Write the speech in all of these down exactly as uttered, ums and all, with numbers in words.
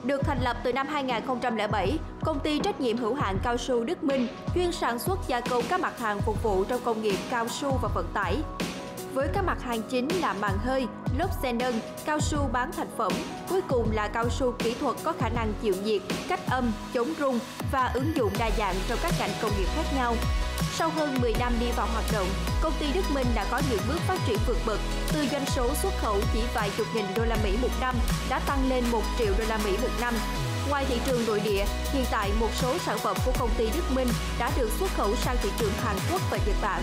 Được thành lập từ năm hai nghìn không trăm lẻ bảy, công ty trách nhiệm hữu hạn cao su Đức Minh chuyên sản xuất gia công các mặt hàng phục vụ trong công nghiệp cao su và vận tải. Với các mặt hàng chính là màng hơi, lốp xe nâng, cao su bán thành phẩm, cuối cùng là cao su kỹ thuật có khả năng chịu nhiệt, cách âm, chống rung và ứng dụng đa dạng trong các ngành công nghiệp khác nhau. Sau hơn mười năm đi vào hoạt động, công ty Đức Minh đã có những bước phát triển vượt bậc, từ doanh số xuất khẩu chỉ vài chục nghìn đô la Mỹ một năm đã tăng lên một triệu đô la Mỹ một năm. Ngoài thị trường nội địa, hiện tại một số sản phẩm của công ty Đức Minh đã được xuất khẩu sang thị trường Hàn Quốc và Nhật Bản.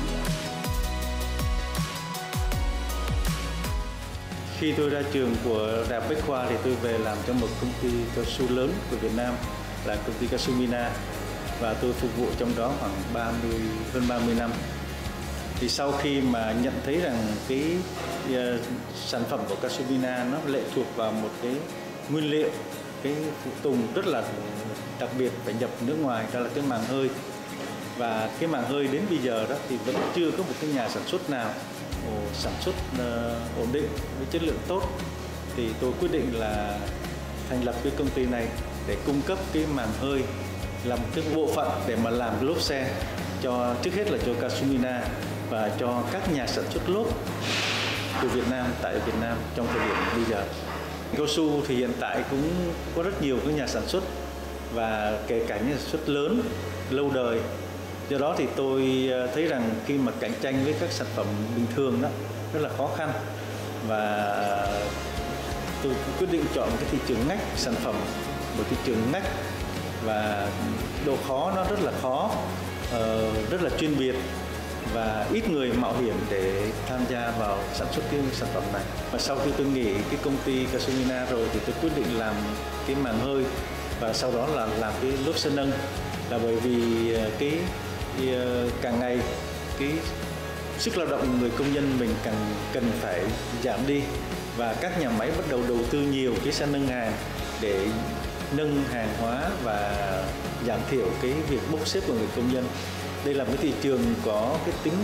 Khi tôi ra trường của Đại học Bách Khoa thì tôi về làm cho một công ty cao su lớn của Việt Nam là công ty cao su Mina, và tôi phục vụ trong đó khoảng ba mươi, hơn ba mươi năm. Thì sau khi mà nhận thấy rằng cái uh, sản phẩm của cao su Mina nó lệ thuộc vào một cái nguyên liệu, cái phụ tùng rất là đặc biệt phải nhập nước ngoài, đó là cái màng hơi. Và cái màng hơi đến bây giờ đó thì vẫn chưa có một cái nhà sản xuất nào sản xuất uh, ổn định với chất lượng tốt, thì tôi quyết định là thành lập cái công ty này để cung cấp cái màng hơi, làm cái bộ phận để mà làm cái lốp xe cho, trước hết là cho cao su Mina và cho các nhà sản xuất lốp của Việt Nam tại Việt Nam trong thời điểm bây giờ. Cao su thì hiện tại cũng có rất nhiều các nhà sản xuất, và kể cả nhà sản xuất lớn lâu đời. Do đó thì tôi thấy rằng khi mà cạnh tranh với các sản phẩm bình thường đó rất là khó khăn, và tôi quyết định chọn cái thị trường ngách sản phẩm, một thị trường ngách và độ khó nó rất là khó, rất là chuyên biệt và ít người mạo hiểm để tham gia vào sản xuất cái sản phẩm này. Và sau khi tôi nghỉ cái công ty cao su Mina rồi thì tôi quyết định làm cái màng hơi và sau đó là làm cái lốp xe nâng, là bởi vì cái thì càng ngày cái sức lao động người công nhân mình càng cần phải giảm đi, và các nhà máy bắt đầu đầu tư nhiều cái xe nâng hàng để nâng hàng hóa và giảm thiểu cái việc bốc xếp của người công nhân. Đây là một thị trường có cái tính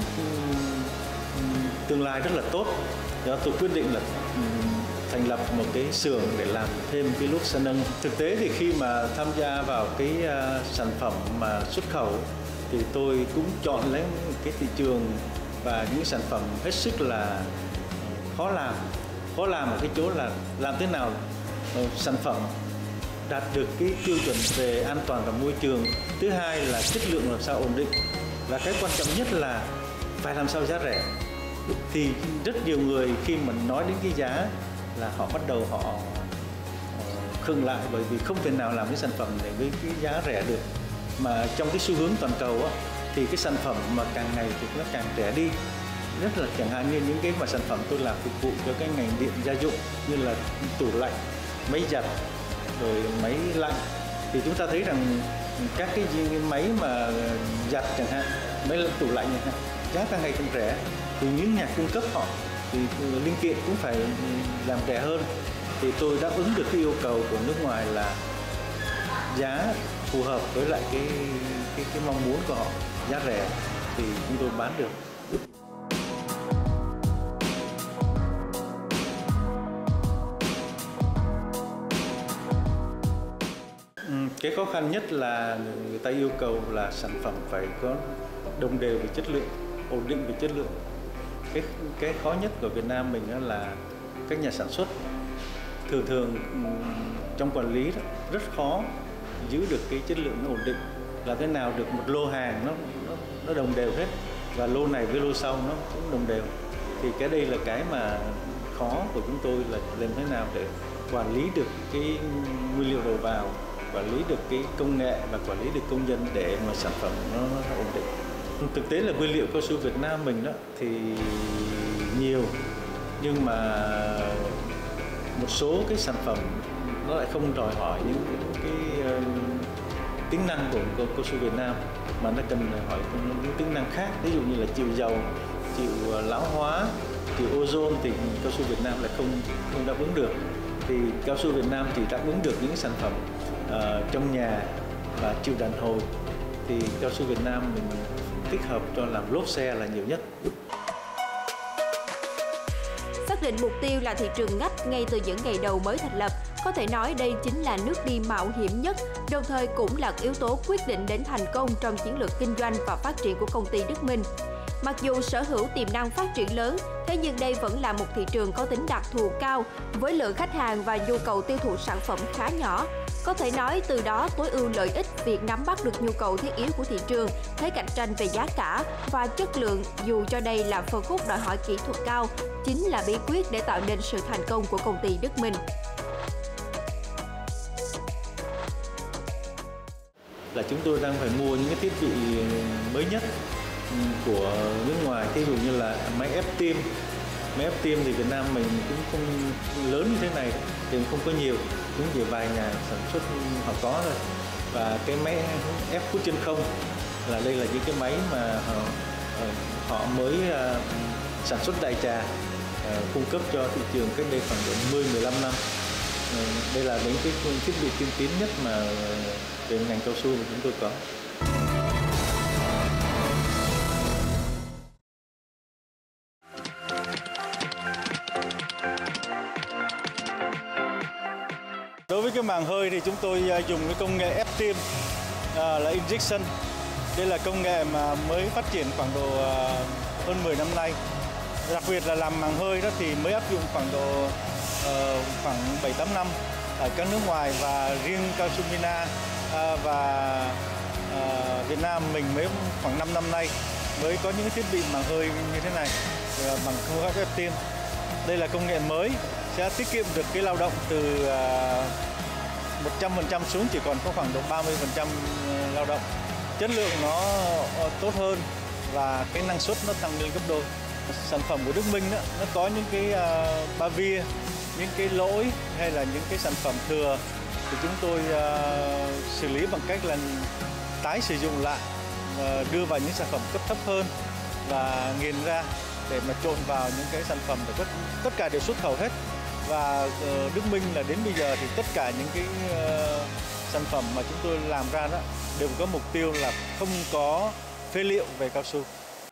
tương lai rất là tốt. Do tôi quyết định là thành lập một cái xưởng để làm thêm cái lốp xe nâng. Thực tế thì khi mà tham gia vào cái uh, sản phẩm mà xuất khẩu thì tôi cũng chọn lấy cái thị trường và những sản phẩm hết sức là khó làm. Khó làm ở cái chỗ là làm thế nào uh, sản phẩm đạt được cái tiêu chuẩn về an toàn và môi trường. Thứ hai là chất lượng làm sao ổn định. Và cái quan trọng nhất là phải làm sao giá rẻ. Thì rất nhiều người khi mà nói đến cái giá là họ bắt đầu họ uh, khựng lại, bởi vì không thể nào làm cái sản phẩm này với cái giá rẻ được. Mà trong cái xu hướng toàn cầu á, thì cái sản phẩm mà càng ngày thì nó càng rẻ đi. Rất là chẳng hạn như những cái mà sản phẩm tôi làm phục vụ cho cái ngành điện gia dụng như là tủ lạnh, máy giặt, rồi máy lạnh, thì chúng ta thấy rằng các cái máy mà giặt chẳng hạn, máy tủ lạnh chẳng hạn, giá càng ngày càng rẻ. Từ những nhà cung cấp họ thì linh kiện cũng phải làm rẻ hơn. Thì tôi đáp ứng được cái yêu cầu của nước ngoài là giá phù hợp với lại cái cái cái mong muốn của họ, giá rẻ thì chúng tôi bán được. Cái khó khăn nhất là người ta yêu cầu là sản phẩm phải có đồng đều về chất lượng, ổn định về chất lượng. Cái cái khó nhất của Việt Nam mình đó là các nhà sản xuất thường thường trong quản lý rất khó giữ được cái chất lượng nó ổn định, là thế nào được một lô hàng nó nó, nó đồng đều hết, và lô này với lô sau nó cũng đồng đều. Thì cái đây là cái mà khó của chúng tôi, là làm thế nào để quản lý được cái nguyên liệu đầu vào, quản lý được cái công nghệ và quản lý được công nhân để mà sản phẩm nó, nó ổn định. Thực tế là nguyên liệu cao su Việt Nam mình đó thì nhiều, nhưng mà một số cái sản phẩm nó lại không đòi hỏi những cái, cái uh, tính năng của cao su Việt Nam, mà nó cần hỏi những tính năng khác, ví dụ như là chịu dầu, chịu uh, lão hóa, chịu ozone, thì cao su Việt Nam lại không không đáp ứng được. Thì cao su Việt Nam chỉ đáp ứng được những sản phẩm uh, trong nhà và chịu đàn hồi. Thì cao su Việt Nam mình thích hợp cho làm lốp xe là nhiều nhất. Xác định mục tiêu là thị trường ngách ngay từ những ngày đầu mới thành lập, Có thể nói đây chính là nước đi mạo hiểm nhất, đồng thời cũng là yếu tố quyết định đến thành công trong chiến lược kinh doanh và phát triển của công ty Đức Minh. Mặc dù sở hữu tiềm năng phát triển lớn, thế nhưng đây vẫn là một thị trường có tính đặc thù cao, với lượng khách hàng và nhu cầu tiêu thụ sản phẩm khá nhỏ. Có thể nói từ đó tối ưu lợi ích việc nắm bắt được nhu cầu thiết yếu của thị trường, thế cạnh tranh về giá cả và chất lượng, dù cho đây là phân khúc đòi hỏi kỹ thuật cao, chính là bí quyết để tạo nên sự thành công của công ty Đức Minh. Là chúng tôi đang phải mua những cái thiết bị mới nhất của nước ngoài, ví dụ như là máy ép tim. Máy ép tim thì Việt Nam mình cũng không lớn như thế này, thì không có nhiều, cũng chỉ vài nhà sản xuất họ có thôi. Và cái máy ép hút chân không là đây là những cái máy mà họ, họ mới uh, sản xuất đại trà, uh, cung cấp cho thị trường cách đây khoảng mười mười lăm năm. Uh, đây là những cái thiết bị tiên tiến nhất mà về ngành cao su mà chúng tôi có. Đối với cái màng hơi thì chúng tôi dùng cái công nghệ ép tim à, là injection. Đây là công nghệ mà mới phát triển khoảng độ à, hơn mười năm nay. Đặc biệt là làm màng hơi đó thì mới áp dụng khoảng độ uh, khoảng bảy tám năm ở các nước ngoài, và riêng Cao su Mina à, và à, Việt Nam mình mới khoảng năm năm nay mới có những cái thiết bị màng hơi như thế này bằng phương pháp ép tim. Đây là công nghệ mới sẽ tiết kiệm được cái lao động từ một trăm phần trăm xuống chỉ còn có khoảng độ ba mươi phần trăm lao động. Chất lượng nó tốt hơn và cái năng suất nó tăng lên gấp đôi. Sản phẩm của Đức Minh đó, nó có những cái uh, ba via, những cái lỗi hay là những cái sản phẩm thừa thì chúng tôi uh, xử lý bằng cách là tái sử dụng lại, uh, đưa vào những sản phẩm cấp thấp hơn và nghiền ra để mà trộn vào những cái sản phẩm để tất, tất cả đều xuất khẩu hết. Và uh, Đức Minh là đến bây giờ thì tất cả những cái uh, sản phẩm mà chúng tôi làm ra đó đều có mục tiêu là không có phế liệu về cao su.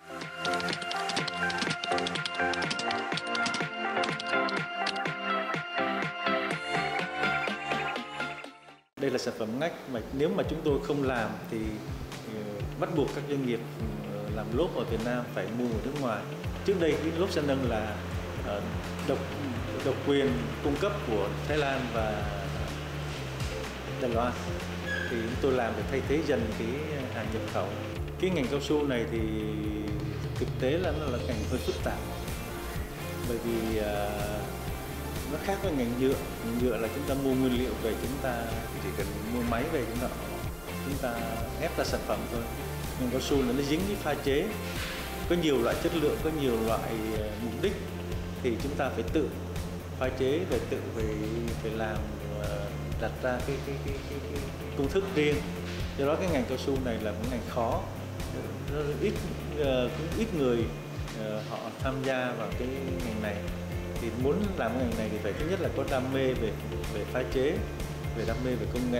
Đây là sản phẩm ngách mà nếu mà chúng tôi không làm thì uh, bắt buộc các doanh nghiệp uh, làm lốp ở Việt Nam phải mua ở nước ngoài. Trước đây cái lốp San Nâng là uh, độc độc quyền cung cấp của Thái Lan và Đài Loan, thì chúng tôi làm để thay thế dần cái hàng nhập khẩu. Cái ngành cao su này thì thực tế là nó là ngành hơi phức tạp, bởi vì uh, nó khác với ngành nhựa. Ngành nhựa là chúng ta mua nguyên liệu về, chúng ta chỉ cần mua máy về chúng ta chúng ta ép ra sản phẩm thôi. Nhưng cao su là nó dính với pha chế, có nhiều loại chất lượng, có nhiều loại uh, mục đích, thì chúng ta phải tự pha chế và tự phải phải làm, uh, đặt ra cái cái, cái, cái, cái, cái công thức riêng. Do đó cái ngành cao su này là một ngành khó, rất ít uh, cũng ít người uh, họ tham gia vào cái ngành này. Thì muốn làm cái ngành này thì phải thứ nhất là có đam mê về về pha chế, về đam mê về công nghệ,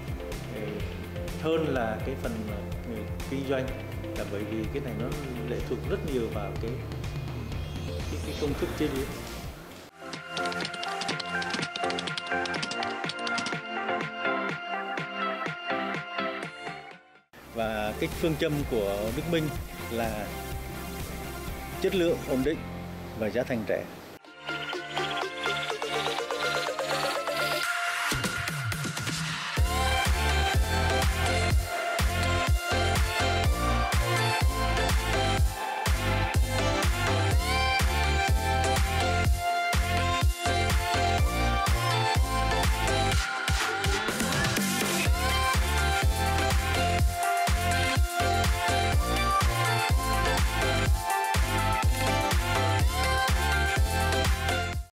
hơn là cái phần uh, kinh doanh, là bởi vì cái này nó lệ thuộc rất nhiều vào cái cái, cái công thức chế biến. Và cái phương châm của Đức Minh là chất lượng ổn định và giá thành rẻ.